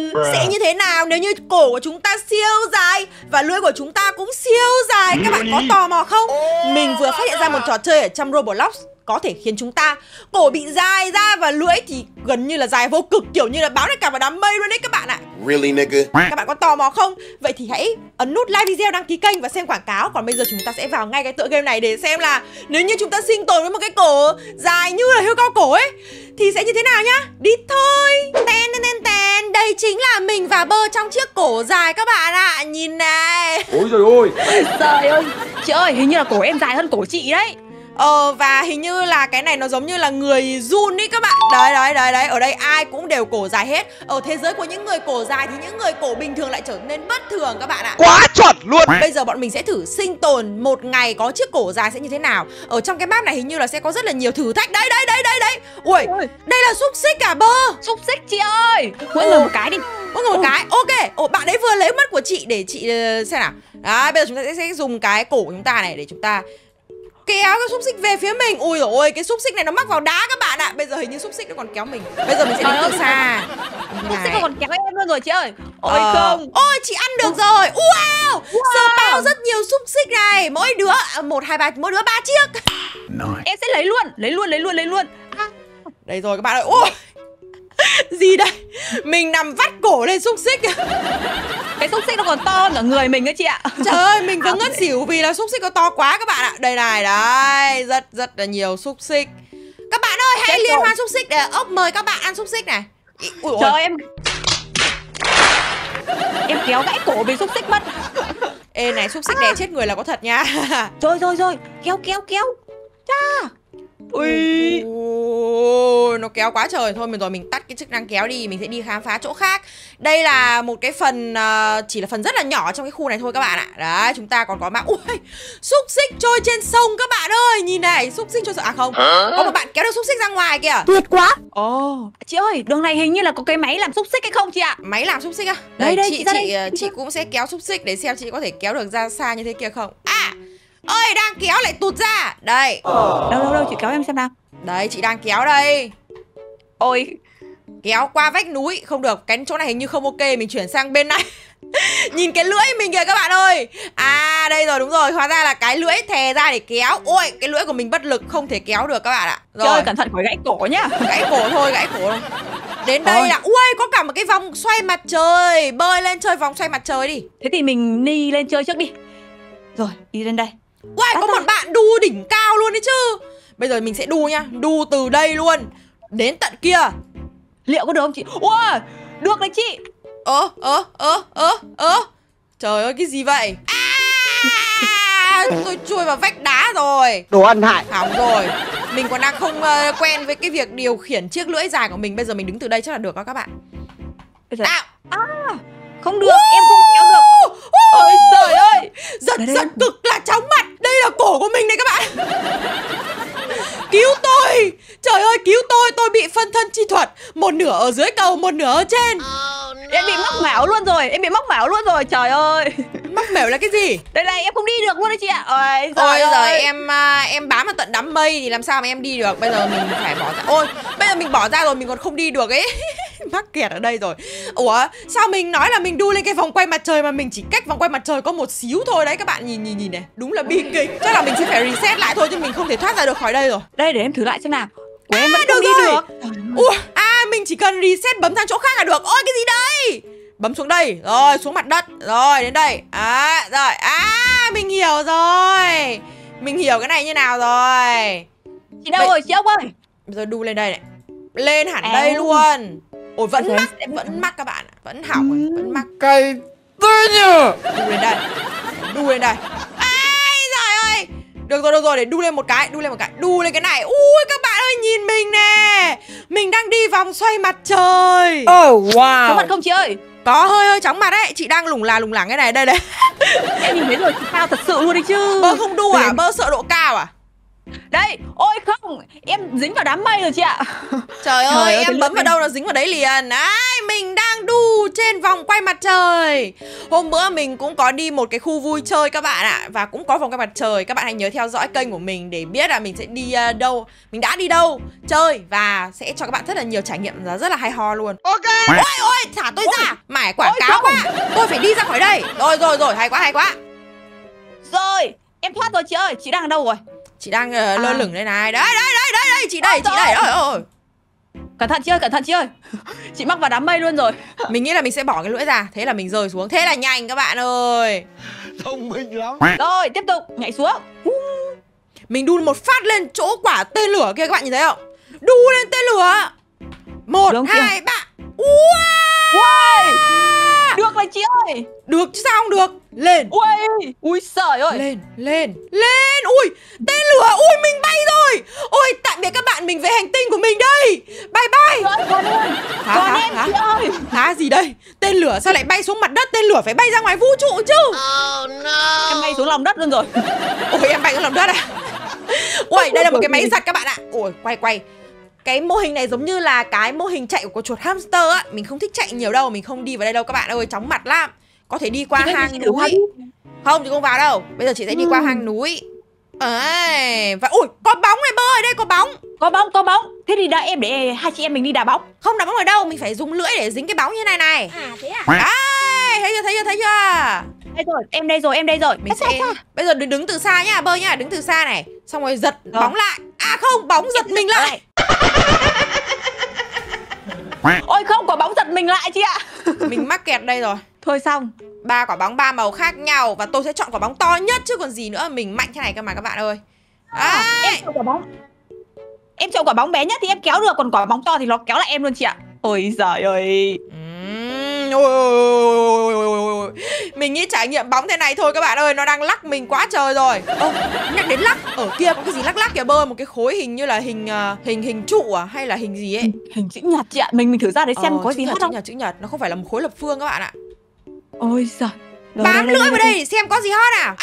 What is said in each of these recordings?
Sẽ như thế nào nếu như cổ của chúng ta siêu dài và lưỡi của chúng ta cũng siêu dài? Các bạn có tò mò không? Mình vừa phát hiện ra một trò chơi ở trong Roblox có thể khiến chúng ta cổ bị dài ra và lưỡi thì gần như là dài vô cực, kiểu như là báo lại cả vào đám mây luôn đấy các bạn ạ. Really nigga? Các bạn có tò mò không? Vậy thì hãy ấn nút like video, đăng ký kênh và xem quảng cáo. Còn bây giờ chúng ta sẽ vào ngay cái tựa game này để xem là nếu như chúng ta sinh tồn với một cái cổ dài như là hươu cao cổ ấy thì sẽ như thế nào nhá. Đi thôi. Ten ten ten ten. Đây chính là mình và Bơ trong chiếc cổ dài các bạn ạ. Nhìn này. Ôi trời ơi. Trời ơi, chị ơi, hình như là cổ em dài hơn cổ chị đấy. Và hình như là cái này nó giống như là người run ý các bạn. Đấy, ở đây ai cũng đều cổ dài hết. Ở thế giới của những người cổ dài thì những người cổ bình thường lại trở nên bất thường các bạn ạ. Quá chuẩn luôn. Bây giờ bọn mình sẽ thử sinh tồn một ngày có chiếc cổ dài sẽ như thế nào. Ở trong cái map này hình như là sẽ có rất là nhiều thử thách. Đây. Ui, đây là xúc xích à Bơ? Xúc xích chị ơi. Mỗi người một cái đi. Mỗi người một cái, ok. Bạn ấy vừa lấy mất của chị để chị xem nào. Đấy, bây giờ chúng ta sẽ dùng cái cổ của chúng ta này để chúng ta kéo cái xúc xích về phía mình. Ui dồi ôi, cái xúc xích này nó mắc vào đá các bạn ạ. Bây giờ hình như xúc xích nó còn kéo mình. Bây giờ mình sẽ đứng từ xa. Xúc xích nó còn kéo em luôn rồi chị ơi. Ôi không. Ôi chị ăn được rồi. Wow, sờ bao rất nhiều xúc xích này. Mỗi đứa 1, 2, 3, mỗi đứa 3 chiếc. Em sẽ lấy luôn. Đây rồi các bạn ơi. Ôi, gì đây? Mình nằm vắt cổ lên xúc xích. Cái xúc xích nó còn to hơn cả người mình ấy chị ạ. Trời ơi, mình vừa ngất xỉu vì là xúc xích nó to quá các bạn ạ. Đây này, đấy, rất là nhiều xúc xích. Các bạn ơi, hãy liên hoan xúc xích để ốc mời các bạn ăn xúc xích này. Ui, trời ơi, em kéo gãy cổ bị xúc xích mất. Ê này, xúc xích đè chết người là có thật nha. Rồi, kéo. Cha. Ui, nó kéo quá trời. Thôi mình tắt cái chức năng kéo đi. Mình sẽ đi khám phá chỗ khác. Đây là một cái phần chỉ là phần rất là nhỏ trong cái khu này thôi các bạn ạ. Đấy, chúng ta còn có mạng. Ui, xúc xích trôi trên sông các bạn ơi. Nhìn này, xúc xích trôi sông. À không, có một bạn kéo được xúc xích ra ngoài kìa. Tuyệt quá. Chị ơi, đường này hình như là có cái máy làm xúc xích hay không chị ạ? Máy làm xúc xích á? Đây, chị cũng sẽ kéo xúc xích để xem chị có thể kéo được ra xa như thế kia không. À, ơi, đang kéo lại tụt ra. Đây. Đâu, chị kéo em xem nào. Đấy, chị đang kéo đây. Ôi, kéo qua vách núi. Không được, cái chỗ này hình như không ok. Mình chuyển sang bên này. Nhìn cái lưỡi mình kìa các bạn ơi. À, đây rồi, đúng rồi. Hóa ra là cái lưỡi thè ra để kéo. Ôi, cái lưỡi của mình bất lực, không thể kéo được các bạn ạ. Rồi, chơi cẩn thận khỏi gãy cổ nhá. Gãy cổ thôi. Đến đây là, ui, có cả một cái vòng xoay mặt trời. Bơi lên chơi vòng xoay mặt trời đi. Thế thì mình đi lên chơi trước đi. Rồi, đi lên đây. Ui, có một bạn đu đỉnh cao luôn đấy chứ. Bây giờ mình sẽ đu nha. Đu từ đây luôn đến tận kia. Liệu có được không chị? Ui, được đấy chị. Trời ơi, cái gì vậy? Tôi chui vào vách đá rồi. Đồ ăn hại. Hỏng rồi. Mình còn đang không quen với cái việc điều khiển chiếc lưỡi dài của mình. Bây giờ mình đứng từ đây chắc là được đó các bạn. Không được, em không kéo được. Ôi trời ơi, giật cực là chóng mặt. Đây là cổ của mình đây các bạn. Cứu tôi. Trời ơi, cứu tôi bị phân thân chi thuật. Một nửa ở dưới cầu, một nửa ở trên. Em bị móc mẻo luôn rồi, trời ơi. Móc mẻo là cái gì? Đây này, em không đi được luôn đấy chị ạ. Ôi giời, em bám vào tận đám mây thì làm sao mà em đi được. Bây giờ mình phải bỏ ra. Ôi, bây giờ mình bỏ ra rồi mình còn không đi được ấy. Mắc kẹt ở đây rồi. Ủa, sao mình nói là mình đu lên cái vòng quay mặt trời mà mình chỉ cách vòng quay mặt trời có một xíu thôi đấy các bạn. Nhìn này, đúng là bi kịch. Chắc là mình sẽ phải reset lại thôi chứ mình không thể thoát ra được khỏi đây rồi. Đây, để em thử lại xem nào. Của em vẫn không đi được. Ủa, mình chỉ cần reset bấm sang chỗ khác là được. Ôi, cái gì đây? Bấm xuống đây, rồi xuống mặt đất. Rồi, đến đây. Rồi, mình hiểu rồi. Mình hiểu cái này như nào rồi. Chị đâu rồi, chị ốc ơi? Bây giờ đu lên đây này. Lên hẳn đây luôn. Ôi, vẫn mắc các bạn. Vẫn hỏng, vẫn mắc. Cay tươi nhờ. Đu lên đây. Trời ơi. Được rồi, để đu lên một cái. Đu lên cái này. Ui, các bạn ơi, nhìn mình nè. Mình đang đi vòng xoay mặt trời. Oh wow. Có mặt không chị ơi? Có hơi chóng mặt đấy. Chị đang lủng lẳng cái này. Đây. Em nhìn thấy rồi, chị cao thật sự luôn đấy chứ. Bơ không đu à? Bơ sợ độ cao à? Đây, ôi không, em dính vào đám mây rồi chị ạ. Trời ơi, em bấm vào đâu nó dính vào đấy liền. Mình đang đu trên vòng quay mặt trời. Hôm bữa mình cũng có đi một cái khu vui chơi các bạn ạ, và cũng có vòng quay mặt trời. Các bạn hãy nhớ theo dõi kênh của mình để biết là mình sẽ đi đâu, mình đã đi đâu chơi, và sẽ cho các bạn rất là nhiều trải nghiệm rất là hay ho luôn. Ok. Ôi, thả tôi ra, mải quảng cáo quá. Tôi phải đi ra khỏi đây. Rồi, hay quá. Rồi, em thoát rồi chị ơi. Chị đang ở đâu rồi? Chị đang lơ lửng đây này. Đấy, chị đây. Ôi. Cẩn thận chị ơi. Chị mắc vào đám mây luôn rồi. Mình nghĩ là mình sẽ bỏ cái lưỡi ra, thế là mình rơi xuống. Thế là nhanh các bạn ơi. Thông minh lắm. Rồi, tiếp tục nhảy xuống. Mình đun một phát lên chỗ quả tên lửa kia, các bạn nhìn thấy không? Đu lên tên lửa. 1, 2, 3. Wow. Được rồi chị ơi. Được chứ sao không được. Lên. Ui trời ơi. Lên. Ui, tên lửa. Ui, mình bay rồi. Ôi, tạm biệt các bạn, mình về hành tinh của mình đây. Bye bye. Còn em chị ơi. Hả, gì đây? Tên lửa sao lại bay xuống mặt đất? Tên lửa phải bay ra ngoài vũ trụ chứ. Oh no. Em bay xuống lòng đất luôn rồi. Ôi, em bay xuống lòng đất à? Ui, đây là một cái máy giặt các bạn ạ. Ôi, quay. Cái mô hình này giống như là cái mô hình chạy của con chuột hamster á. Mình không thích chạy nhiều đâu, mình không đi vào đây đâu các bạn ơi, chóng mặt lắm. Có thể đi qua hang núi. Không, chị không vào đâu. Bây giờ chị sẽ đi qua hang núi. Ấy, và ui, có bóng này bơ, ở đây có bóng. Có bóng. Thế thì đợi em để hai chị em mình đi đá bóng. Không đá bóng ở đâu, mình phải dùng lưỡi để dính cái bóng như này này. À thế à? Đấy, thấy chưa? Đây rồi, em đây rồi. Mình sẽ bây giờ đứng từ xa nhá, bơ nhá, đứng từ xa này. Xong rồi giật bóng lại. À không, bóng giật mình lại. Ôi không, quả bóng giật mình lại chị ạ. Mình mắc kẹt đây rồi. Thôi xong. 3 quả bóng 3 màu khác nhau, và tôi sẽ chọn quả bóng to nhất chứ còn gì nữa. Mình mạnh thế này cơ mà các bạn ơi. Em chọn quả bóng. Em chọn quả bóng bé nhất thì em kéo được, còn quả bóng to thì nó kéo lại em luôn chị ạ. Ôi giời ơi. Ôi. Mình nghĩ trải nghiệm bóng thế này thôi các bạn ơi, nó đang lắc mình quá trời rồi. Nhắc đến lắc, ở kia có cái gì lắc kìa bơ, một cái khối hình như là hình trụ à, hay là hình gì ấy. Hình chữ nhật chị ạ, mình thử ra để xem có gì hết không. Chữ nhật, nó không phải là một khối lập phương các bạn ạ. Ôi giời. Bám lưỡi vào đây để xem có gì hot nào.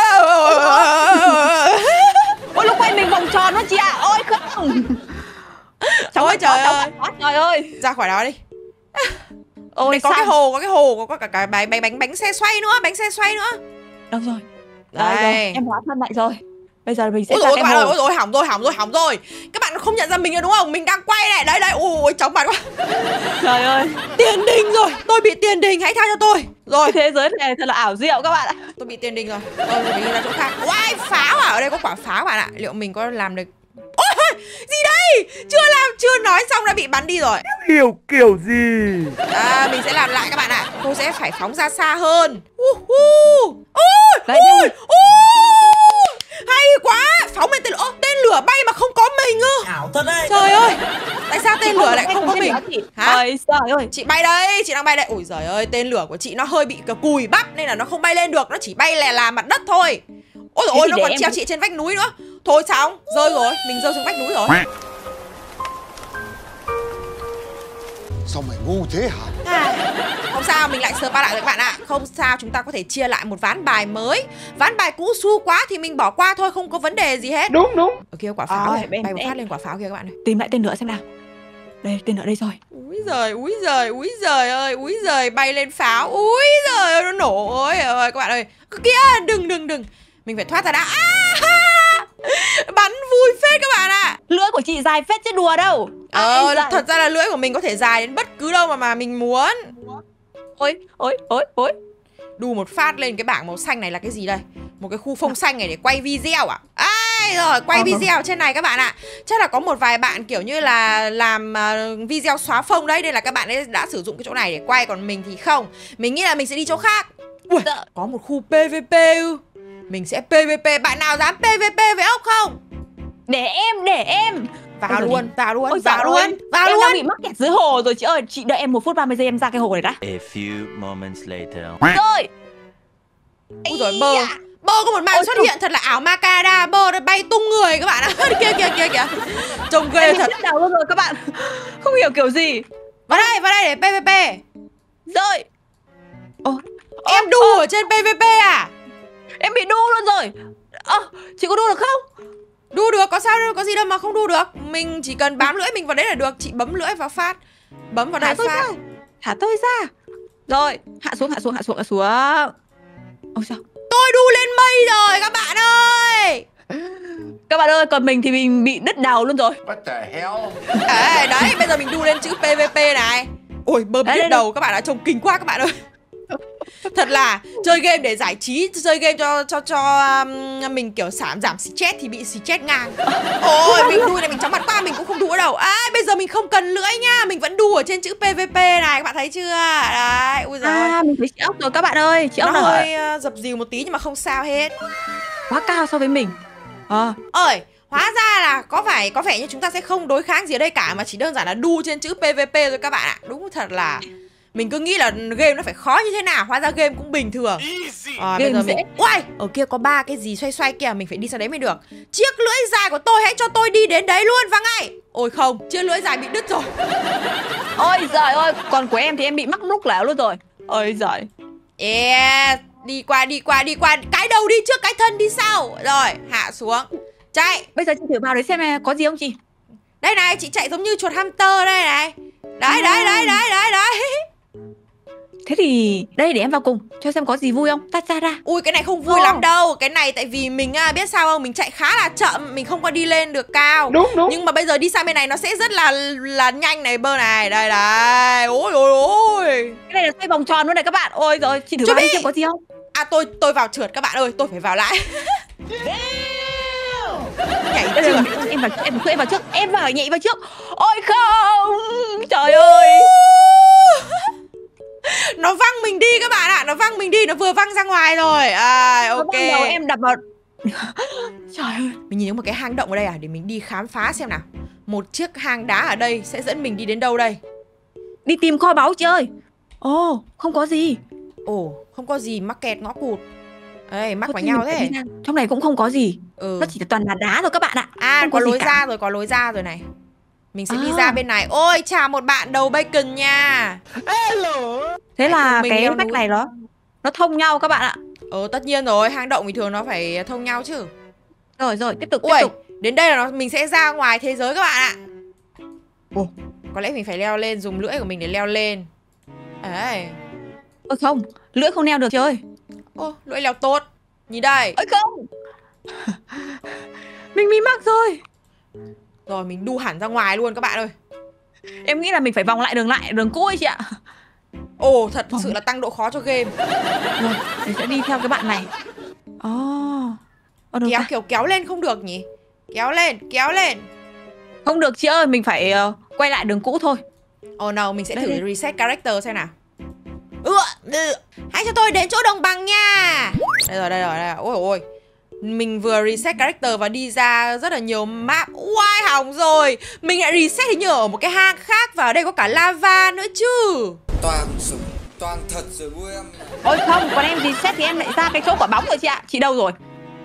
Ôi lúc quay mình vòng tròn luôn chị ạ. Ôi không. Ôi trời ơi. Ra khỏi đó đi. Ôi có cái hồ, có cả bánh xe xoay nữa, Đâu rồi? Đây. Em hóa thân lại rồi. Bây giờ mình sẽ ôi các bạn ơi, ôi hỏng rồi. Các bạn không nhận ra mình rồi đúng không? Mình đang quay này, đây. Ôi chóng mặt quá. Trời ơi. Tiền đình rồi, tôi bị tiền đình, hãy tha cho tôi. Rồi. Thế giới này thật là ảo diệu các bạn ạ. Tôi bị tiền đình rồi. Tôi phải đi ra chỗ khác. Wow, pháo à? Ở đây có quả pháo các bạn ạ. Liệu mình có làm được? Ôi, gì đây? Chưa nói xong đã bị bắn đi rồi. Hiểu kiểu gì? Mình sẽ làm lại các bạn ạ. Tôi sẽ phải phóng ra xa hơn. Hay quá. Phóng lên tên lửa. Tên lửa bay mà không có mình ư? Ảo thật đấy. Trời ơi, tại sao tên lửa lại không có mình? Hả? Ôi trời ơi. Chị bay đây, chị đang bay đây. Ôi giời ơi, tên lửa của chị nó hơi bị cùi bắp nên là nó không bay lên được, nó chỉ bay lè là mặt đất thôi. Ôi dồi ôi, nó còn treo chị trên vách núi nữa. Thôi xong, rơi rồi, mình rơi xuống vách núi rồi. Sao mày ngu thế hả? Không sao, mình lại sờ ba lại rồi các bạn ạ. Không sao, chúng ta có thể chia lại một ván bài mới. Ván bài cũ su quá thì mình bỏ qua thôi, không có vấn đề gì hết. Đúng. Ở kia quả pháo này, bay một phát lên quả pháo kia các bạn ơi. Tìm lại tên lửa xem nào. Đây, tên lửa đây rồi. Úi giời, bay lên pháo. Úi giời, nó nổ. Ôi các bạn ơi. Kìa, đừng. Mình phải thoát ra đã. Bắn vui phết các bạn ạ. Lưỡi của chị dài phết chứ đùa đâu. Thật ra là lưỡi của mình có thể dài đến bất cứ đâu mà mình muốn. Ôi. Đu một phát lên cái bảng màu xanh này là cái gì đây? Một cái khu phông xanh này để quay video à? Rồi, quay video trên này các bạn ạ. Chắc là có một vài bạn kiểu như là làm video xóa phông đấy, nên là các bạn ấy đã sử dụng cái chỗ này để quay, còn mình thì không. Mình nghĩ là mình sẽ đi chỗ khác. Ui, có một khu PVP ư? Mình sẽ PVP, bạn nào dám PVP với ốc không? Để em. Vào luôn. Em đang bị mắc kẹt dưới hồ rồi chị ơi. Chị đợi em 1 phút 30 giây em ra cái hồ này đã. A few moments later. Rồi. Ui giời, Bơ có một màn xuất hiện thật là ảo ma ca. Bơ nó bay tung người các bạn ạ. Kìa. Trông ghê thật. Đảo luôn rồi các bạn. Không hiểu kiểu gì. Vào đây để PVP. Rồi. Em đu ở trên PVP à? Em bị đu luôn rồi. Chị có đu được không? Đu được, có sao đâu, có gì đâu mà không đu được. Mình chỉ cần bám lưỡi mình vào đấy là được. Chị bấm lưỡi vào phát. Bấm vào đây phát. Thả tôi ra. Rồi, hạ xuống. Ôi sao? Tôi đu lên mây rồi các bạn ơi. Các bạn ơi, còn mình thì mình bị đứt đầu luôn rồi. What the hell? Đấy, bây giờ mình đu lên chữ PVP này. Ôi, bơm đứt đầu các bạn ạ, trông kinh quá các bạn ơi. Thật là chơi game để giải trí, chơi game cho mình kiểu giảm stress thì bị stress ngang. Ôi, mình đu này mình chóng mặt quá, mình cũng không đu ở đâu. Bây giờ mình không cần lưỡi nha, mình vẫn đu ở trên chữ PVP này, các bạn thấy chưa? Đấy, ui giời. Mình thấy chị ốc rồi các bạn ơi. Chị ốc nó rồi. hơi dập dìu một tí nhưng mà không sao hết. Quá cao so với mình. Ơi, hóa ra là có vẻ như chúng ta sẽ không đối kháng gì ở đây cả, mà chỉ đơn giản là đu trên chữ PVP thôi các bạn ạ. Đúng thật là mình cứ nghĩ là game nó phải khó như thế nào, hóa ra game cũng bình thường. Bây giờ mình... Uầy, ở kia có 3 cái gì xoay xoay kìa, mình phải đi sang đấy mới được. Chiếc lưỡi dài của tôi, hãy cho tôi đi đến đấy luôn và ngay. Ôi không, chiếc lưỡi dài bị đứt rồi. Ôi giời ơi, còn của em thì em bị mắc lúc lẻo luôn rồi. Ôi giời. Đi qua, cái đầu đi trước, cái thân đi sau. Rồi, hạ xuống. Chạy. Bây giờ chị thử vào đấy xem có gì không chị. Đây này, chị chạy giống như chuột hamster đây này. Đấy. Thế thì đây để em vào cùng cho xem có gì vui không. Ta ra. Ui, cái này không vui lắm đâu. Cái này tại vì mình biết sao không, mình chạy khá là chậm, mình không có đi lên được cao. Đúng. Nhưng mà bây giờ đi sang bên này nó sẽ rất là nhanh này, bơ này. Đây. Ôi. Cái này là xoay vòng tròn luôn này các bạn. Ôi rồi, chị thử vào đây xem có gì không. Tôi vào trượt các bạn ơi, tôi phải vào lại. Nhảy trượt. Em vào trước. Em nhảy vào trước. Ôi không. Trời ơi. Nó văng mình đi các bạn ạ, nó văng mình đi, nó vừa văng ra ngoài rồi. Ok. Đầu em đập vào. Trời ơi. Mình nhìn thấy một cái hang động ở đây để mình đi khám phá xem nào. Một chiếc hang đá ở đây sẽ dẫn mình đi đến đâu đây? Đi tìm kho báu chị ơi. Không có gì. Không có gì, mắc kẹt ngõ cụt. Mắc vào nhau thế. Trong này cũng không có gì. Nó chỉ toàn là đá thôi các bạn ạ. Có lối ra rồi này. Mình sẽ đi ra bên này. Ôi, chào một bạn đầu bacon nha. Hello. Thế là cái vách này nó thông nhau các bạn ạ. Tất nhiên rồi, hang động bình thường nó phải thông nhau chứ. Rồi, tiếp tục. Đến đây là mình sẽ ra ngoài thế giới các bạn ạ. Có lẽ mình phải leo lên, dùng lưỡi của mình để leo lên. Không, lưỡi không leo được chị ơi. Lưỡi leo tốt. Nhìn đây. Không. Mình bị mắc rồi. Rồi mình đu hẳn ra ngoài luôn các bạn ơi. Em nghĩ là mình phải vòng lại đường cũ ấy chị ạ. Thật sự là tăng độ khó cho game. Rồi, mình sẽ đi theo cái bạn này. Kéo lên không được nhỉ? Kéo lên. Không được chị ơi, mình phải quay lại đường cũ thôi. Mình sẽ thử reset character xem nào. Hãy cho tôi đến chỗ đồng bằng nha. Đây rồi. Ôi. Mình vừa reset character và đi ra rất là nhiều map. Oai, hỏng rồi. Mình lại reset hình như ở một cái hang khác. Và ở đây có cả lava nữa chứ. Toàn thật rồi vui em. Ôi không, còn em reset thì em lại ra cái chỗ quả bóng rồi chị ạ. Chị đâu rồi?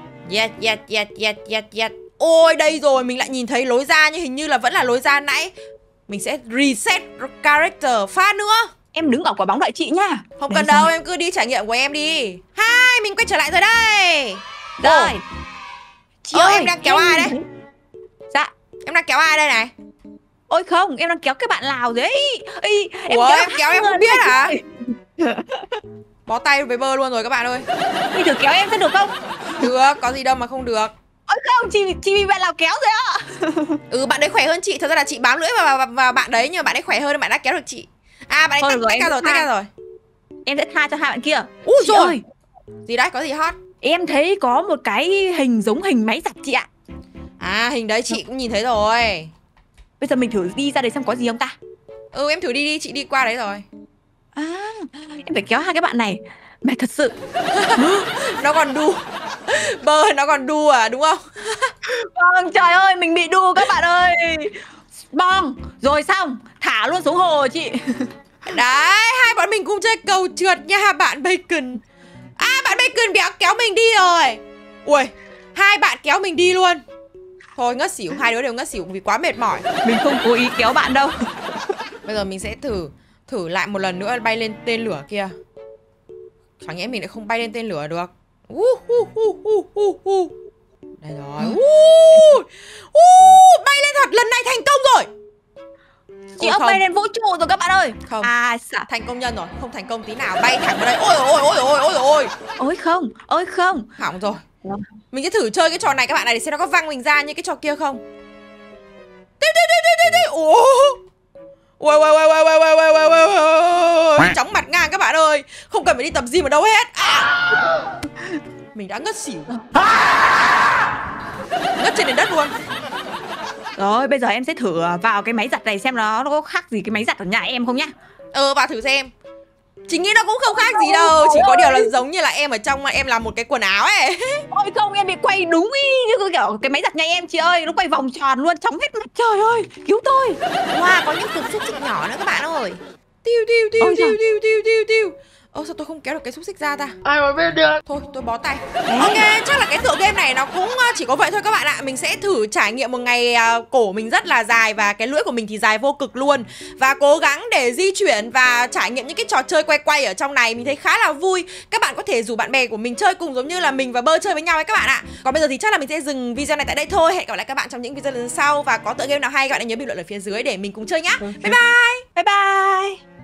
Yes. Ôi, đây rồi, mình lại nhìn thấy lối ra nhưng hình như là vẫn là lối ra nãy. Mình sẽ reset character phát nữa. Em đứng ở quả bóng đợi chị nha. Không cần đâu, em cứ đi trải nghiệm của em đi. Hai, mình quay trở lại rồi đây. Rồi. Chị ơi, em đang kéo ai đấy? Dạ. Em đang kéo ai đây này? Ôi không, em đang kéo cái bạn Lào đấy. Em kéo em không biết hả? Bó tay với bơ luôn rồi các bạn ơi. Chị thử kéo em sẽ được không? Được, có gì đâu mà không được. Ôi không, chị bị bạn Lào kéo rồi ạ. Bạn đấy khỏe hơn chị. Thật ra là chị bám lưỡi vào bạn đấy, nhưng mà bạn ấy khỏe hơn nên bạn đã kéo được chị. Bạn ấy tách ra rồi. Em sẽ tha cho hai bạn kia. Chị ơi. Gì đấy, có gì hot? Em thấy có một cái hình giống hình máy giặt chị ạ. Hình đấy chị cũng nhìn thấy rồi. Bây giờ mình thử đi ra đấy xem có gì không ta. Em thử đi, chị đi qua đấy rồi. Em phải kéo hai cái bạn này. Mẹ thật sự. Nó còn đu. Bơ nó còn đu đúng không? Vâng, trời ơi, mình bị đu các bạn ơi. Bong, rồi xong, thả luôn xuống hồ chị. Đấy, hai bọn mình cùng chơi cầu trượt nha bạn Bacon. Bạn Bacon kéo mình đi rồi. Ui, hai bạn kéo mình đi luôn. Thôi ngất xỉu, hai đứa đều ngất xỉu vì quá mệt mỏi. Mình không cố ý kéo bạn đâu. Bây giờ mình sẽ thử lại một lần nữa bay lên tên lửa kia. Chẳng nhẽ mình lại không bay lên tên lửa được. Đây rồi. Bay lên thật, lần này thành công rồi. Chị ốc bay lên vũ trụ rồi các bạn ơi. Không. À xả. Thành công nhân rồi, không thành công tí nào, bay thẳng vào đây. Ôi ôi ôi ôi ôi ôi. Ôi không. Hỏng rồi. Mình sẽ thử chơi cái trò này các bạn này để xem nó có văng mình ra như cái trò kia không. Ủa. Ôi ôi ôi ôi ôi ôi ôi ôi ôi ôi. Chóng mặt ngang các bạn ơi. Không cần phải đi tập gym ở đâu hết. Mình đã ngất xỉu. Ngất trên nền đất luôn. Rồi bây giờ em sẽ thử vào cái máy giặt này xem nó có khác gì cái máy giặt ở nhà em không nhá. Vào thử xem. Chị nghĩ nó cũng không khác gì đâu. Chỉ có điều là giống như là em ở trong mà em làm một cái quần áo ấy. Ôi không, em bị quay đúng y như kiểu cái máy giặt nhà em chị ơi. Nó quay vòng tròn luôn, chóng hết mặt. Trời ơi, cứu tôi. Wow, có những cục xúc xích nhỏ nữa các bạn ơi. Tiêu tiêu tiêu tiêu tiêu tiêu tiêu tiêu. Sao tôi không kéo được cái xúc xích ra ta? Ai mà biết được. Thôi tôi bó tay. Ok, chắc là cái tựa game này nó cũng chỉ có vậy thôi các bạn ạ. Mình sẽ thử trải nghiệm một ngày cổ mình rất là dài và cái lưỡi của mình thì dài vô cực luôn. Và cố gắng để di chuyển và trải nghiệm những cái trò chơi quay quay ở trong này. Mình thấy khá là vui. Các bạn có thể rủ bạn bè của mình chơi cùng giống như là mình và Bơ chơi với nhau ấy các bạn ạ. Còn bây giờ thì chắc là mình sẽ dừng video này tại đây thôi. Hẹn gặp lại các bạn trong những video lần sau. Và có tựa game nào hay các bạn hãy nhớ bình luận ở phía dưới để mình cùng chơi nhá. Bye bye. Bye bye.